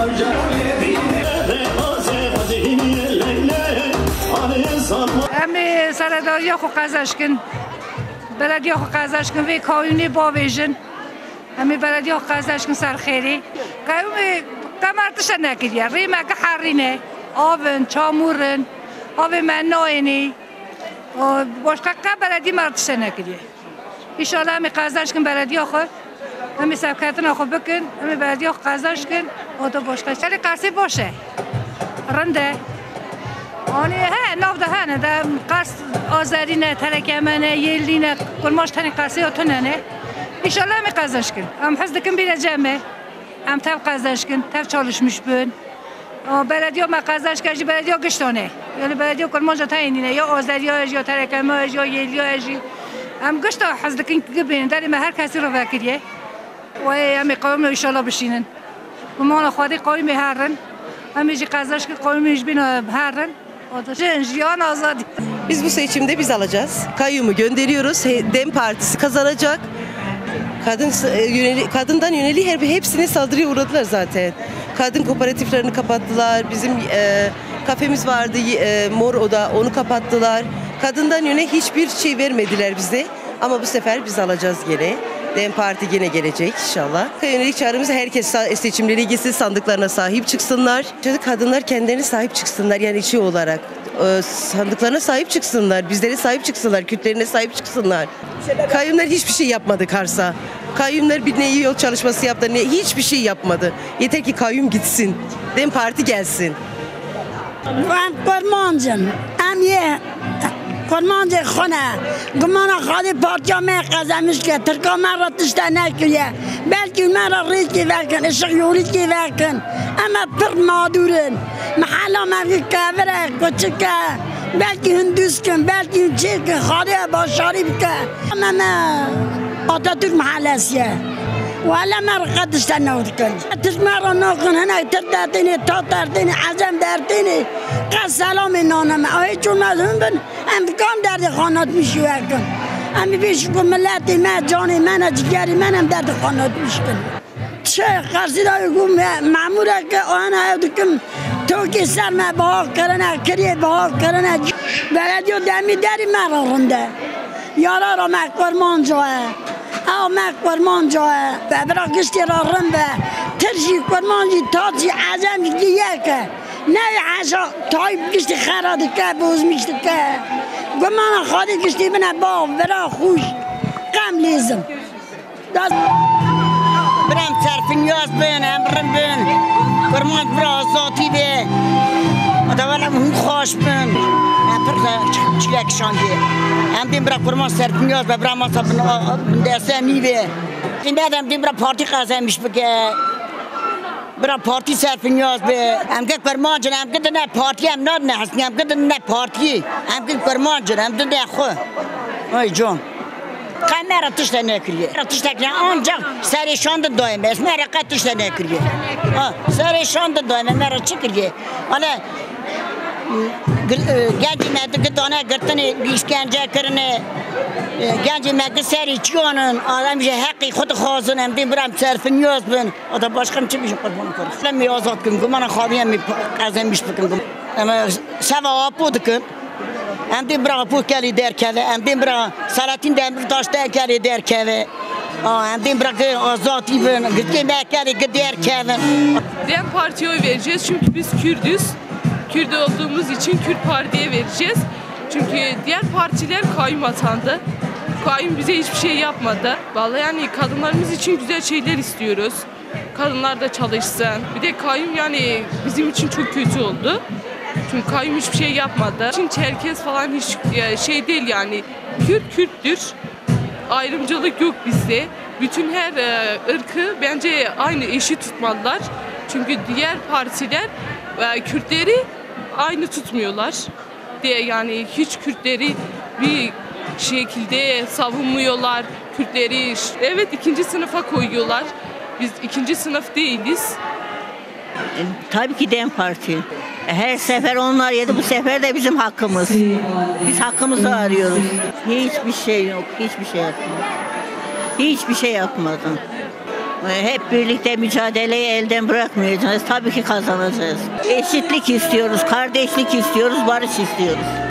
امی سرداری خو قزش کن بلدی خو قزش کن وی کایونی باویژن امی بلدی خو قزش کن سرخیری قیومی قمرتش نکریه ریمه که حرینه آون چامورن آون مناینی باشقه بلدی مرتش نکریه ایشالا امی قزش کن بلدی خو امی سبکتن خو بکن امی بلدی خو قزش کن و دو باشقه چلی قرسی باشه رنده آنی ها ناف ده هنه ده قرص آذرینه ترکمنه یلینه کلماش تنی قرصی و تننه ایشالله همی قزش کن هم حس دکن بینه جمعه هم تب قزش کن تب چالشمش بین بلدیو ما قزش کردی بلدیو گشتانه یعنی بلدیو کلماش تنینه یا آذریاش یا ترکماش یا یلیاش هم گشتا حس دکن که بینه داری ما هر کسی رو وکریه و همی قوم رو ایشالله بشینن و ما خواهی قومی هرن همیجی قزش که قومیش بینه هرن. Jiyan azadi. Biz bu seçimde biz alacağız. Kayyumu gönderiyoruz. DEM Partisi kazanacak. Kadından yönelik hepsine saldırıya uğradılar zaten. Kadın kooperatiflerini kapattılar. Bizim kafemiz vardı Mor Oda, onu kapattılar. Kadından yönelik hiçbir şey vermediler bize. Ama bu sefer biz alacağız gene. DEM Parti yine gelecek inşallah. Yönelik çağrımız herkes seçimlere gitsin, sandıklarına sahip çıksınlar. Kadınlar kendilerine sahip çıksınlar yani işi olarak. Sandıklarına sahip çıksınlar, bizlere sahip çıksınlar, Kürtlerine sahip çıksınlar. Kayyumlar hiçbir şey yapmadı Kars'a. Kayyumlar bir neyi yol çalışması yaptı, hiçbir şey yapmadı. Yeter ki kayyum gitsin, DEM Parti gelsin. Ben Kurmancım, emiye. Kurmancı khana, gumana khadi partiya me qazamış ki Türkiye meratışta ne kiye, belki mera rizki verken, ışık yoliki verken, ama pır mağdurun, mahala mevki kavere, küçük belki Hindistan, belki Çek, khadi başarı bike, ama Atatürk mahallesiye. ولا مرة قد استنوتكن تسمعوا نوكن هنا تردتني تطردني عزم دردني قد سلام نانم أي چون مزون ام کام درد خانات میشوکن ام بیشکن ملتی من جانی من جگری منم درد خانات میشکن چه قصیده گم معموله که آنها دکم تو که سر ما بها کرنه کریه بها کرنه بلدیو دمی داری مرا رنده یارا را مکرمان جاه او مکرمان جاه برا گشتی را رنده ترشی کرمانجی تاجی عزم دیگه که نه عشا تایب گشتی خراده که بوز میشته که گمان خواهی گشتی بنا باغ برا خوش قم لیزم برم صرف نیاز بین امرم بین کرمان برا آزادی بی ادوالم هم خوش بین پر چیک شاندی هم دیم برا کرمان صرف نیاز برا ماسا دسته میوه این بعدم دیم برا پارتی قازمیش بگه برا پارتی صرف نیاز به امگه کرمانجن امگه نه پارتی هم نه هستی امگه نه پارتی امگه کرمانجن امگه نه خو ای جون kamera tuşla ne kırıyor? Tuşla ne ancak serişanda daim. Esmer kat tuşla ne kırıyor? Ha serişanda daim. Mera çıkıyor. Ana genci medde tane gırtını işkence kırne genci medde seri çıkanın adam bir hakkı kutu khazın hem de biram serfin yoz ben. O da başkam çıkmış kurban kır. Ben mi azat kın? Kumana khabiyem mi kazanmış bakın. Ama sava apudkın. Hem de bırak bu keli derkeve, hem de bırak Salatin Demirtaş derkeve derkeve, hem de bırak Azati ben, gitke mekeli derkeve. DEM Parti'ye oy vereceğiz çünkü biz Kürdüz. Kürt olduğumuz için Kürt Parti'ye vereceğiz. Çünkü diğer partiler kayyum atandı. Kayyum bize hiçbir şey yapmadı. Vallahi yani kadınlarımız için güzel şeyler istiyoruz. Kadınlar da çalışsın. Bir de kayyum yani bizim için çok kötü oldu. Çünkü kayyum hiçbir şey yapmadı. Şimdi Çerkez falan hiç şey değil yani. Kürt Kürttür. Ayrımcılık yok bizde. Bütün her ırkı bence aynı eşit tutmalılar. Çünkü diğer partiler Kürtleri aynı tutmuyorlar. Diye yani hiç Kürtleri bir şekilde savunmuyorlar. Kürtleri evet ikinci sınıfa koyuyorlar. Biz ikinci sınıf değiliz. Tabii ki DEM Parti. Her sefer onlar yedi, bu sefer de bizim hakkımız. Biz hakkımızı arıyoruz. Hiçbir şey yok, hiçbir şey yapmadı. Hiçbir şey yapmadı. Hep birlikte mücadeleyi elden bırakmayacağız. Tabii ki kazanacağız. Eşitlik istiyoruz, kardeşlik istiyoruz, barış istiyoruz.